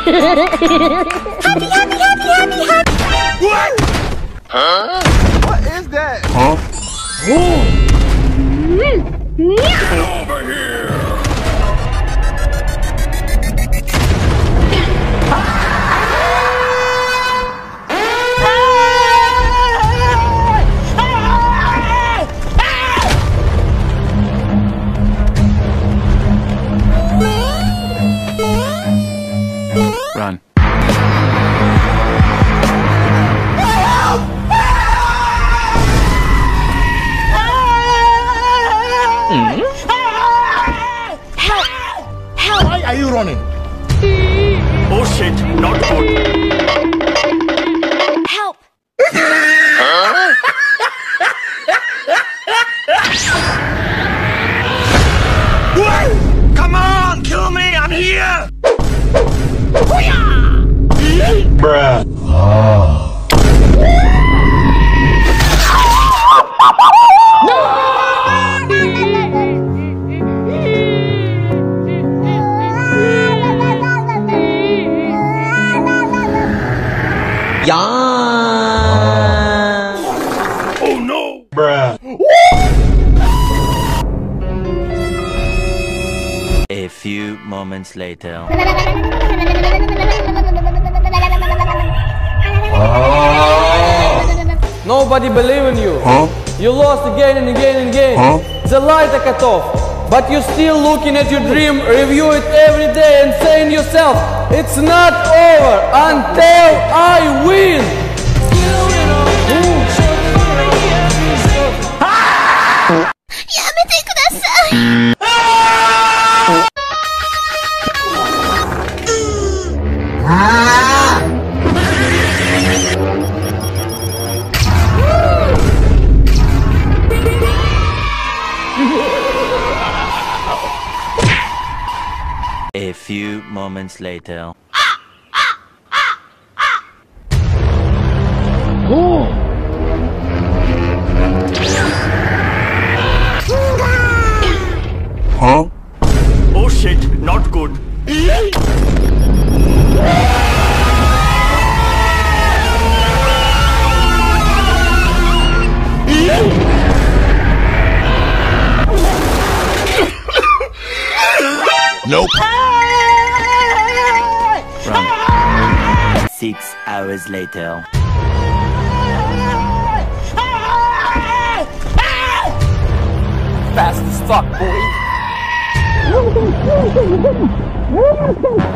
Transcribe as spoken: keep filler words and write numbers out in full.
happy, happy, happy, happy. What? Huh? What is that? Huh? Get over here! Run. Mm-hmm. Help! Help! Why are you running? Oh shit, not good. Help! Huh? Come on, kill me, I'm here! Bruh. Oh. Yeah. Oh no! Bruh. A few moments later. Nobody believe in you. Huh? You lost again and again and again. Huh? The light are cut off. But you're still looking at your dream, review it every day and saying yourself, it's not over until I win. A few moments later. Huh? Oh shit, not good. Nope. Run. Six hours later. Fast as fuck, boy.